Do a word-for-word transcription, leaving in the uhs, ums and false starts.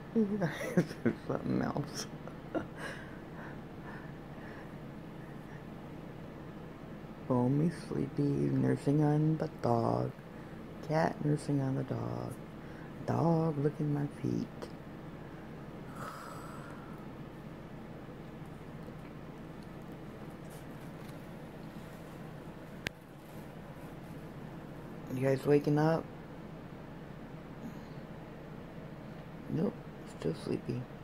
There's something else. BoMi sleepy, nursing on the dog. Cat nursing on the dog. Dog licking my feet. You guys waking up? Nope, still sleepy.